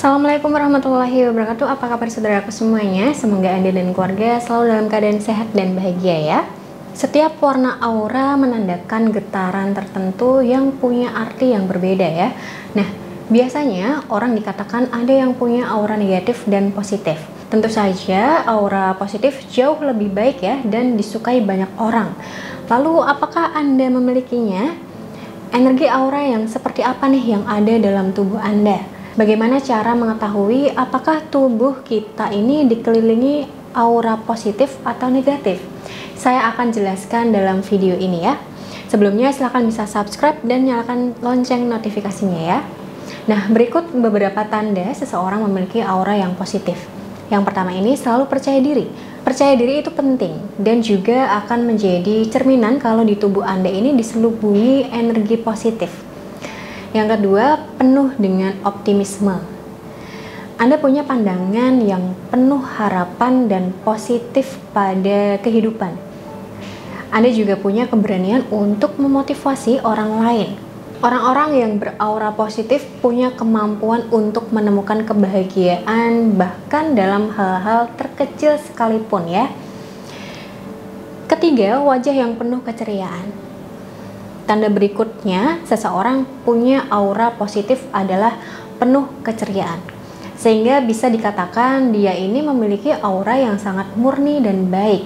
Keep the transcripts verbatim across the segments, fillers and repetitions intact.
Assalamualaikum warahmatullahi wabarakatuh. Apa kabar saudaraku semuanya? Semoga Anda dan keluarga selalu dalam keadaan sehat dan bahagia ya. Setiap warna aura menandakan getaran tertentu yang punya arti yang berbeda ya. Nah, biasanya orang dikatakan ada yang punya aura negatif dan positif. Tentu saja aura positif jauh lebih baik ya dan disukai banyak orang. Lalu apakah Anda memilikinya? Energi aura yang seperti apa nih yang ada dalam tubuh Anda? Bagaimana cara mengetahui apakah tubuh kita ini dikelilingi aura positif atau negatif? Saya akan jelaskan dalam video ini ya. Sebelumnya silahkan bisa subscribe dan nyalakan lonceng notifikasinya ya. Nah, berikut beberapa tanda seseorang memiliki aura yang positif. Yang pertama ini selalu percaya diri. Percaya diri itu penting dan juga akan menjadi cerminan kalau di tubuh Anda ini diselubungi energi positif. Yang kedua, penuh dengan optimisme. Anda punya pandangan yang penuh harapan dan positif pada kehidupan. Anda juga punya keberanian untuk memotivasi orang lain. Orang-orang yang beraura positif punya kemampuan untuk menemukan kebahagiaan bahkan dalam hal-hal terkecil sekalipun ya. Ketiga, wajah yang penuh keceriaan. Tanda berikutnya, seseorang punya aura positif adalah penuh keceriaan. Sehingga bisa dikatakan dia ini memiliki aura yang sangat murni dan baik.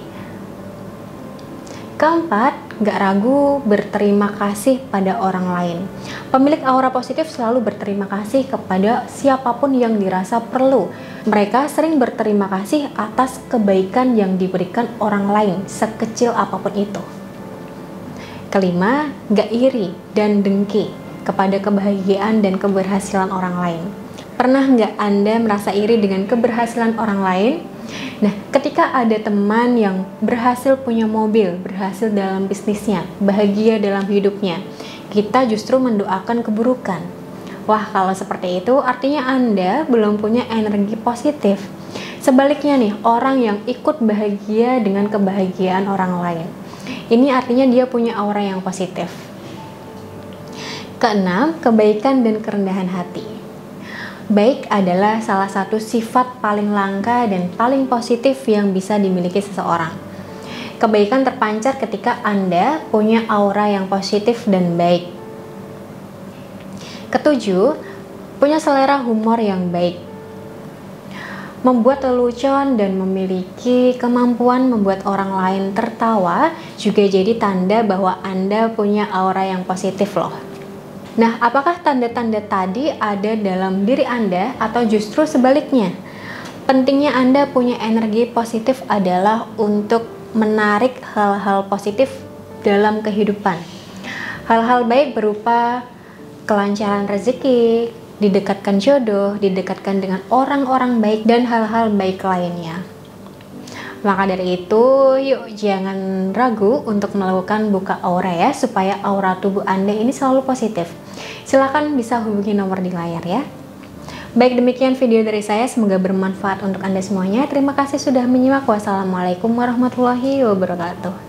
Keempat, gak ragu berterima kasih pada orang lain. Pemilik aura positif selalu berterima kasih kepada siapapun yang dirasa perlu. Mereka sering berterima kasih atas kebaikan yang diberikan orang lain, sekecil apapun itu. Kelima, gak iri dan dengki kepada kebahagiaan dan keberhasilan orang lain. Pernah gak Anda merasa iri dengan keberhasilan orang lain? Nah, ketika ada teman yang berhasil punya mobil, berhasil dalam bisnisnya, bahagia dalam hidupnya, kita justru mendoakan keburukan. Wah, kalau seperti itu artinya Anda belum punya energi positif. Sebaliknya nih, orang yang ikut bahagia dengan kebahagiaan orang lain, ini artinya dia punya aura yang positif. Keenam, kebaikan dan kerendahan hati. Baik adalah salah satu sifat paling langka dan paling positif yang bisa dimiliki seseorang. Kebaikan terpancar ketika Anda punya aura yang positif dan baik. Ketujuh, punya selera humor yang baik. Membuat lelucon dan memiliki kemampuan membuat orang lain tertawa juga jadi tanda bahwa Anda punya aura yang positif loh. Nah, apakah tanda-tanda tadi ada dalam diri Anda atau justru sebaliknya? Pentingnya Anda punya energi positif adalah untuk menarik hal-hal positif dalam kehidupan. Hal-hal baik berupa kelancaran rezeki, didekatkan jodoh, didekatkan dengan orang-orang baik, dan hal-hal baik lainnya. Maka dari itu, yuk jangan ragu untuk melakukan buka aura ya, supaya aura tubuh Anda ini selalu positif. Silakan bisa hubungi nomor di layar ya. Baik, demikian video dari saya, semoga bermanfaat untuk Anda semuanya. Terima kasih sudah menyimak. Wassalamualaikum warahmatullahi wabarakatuh.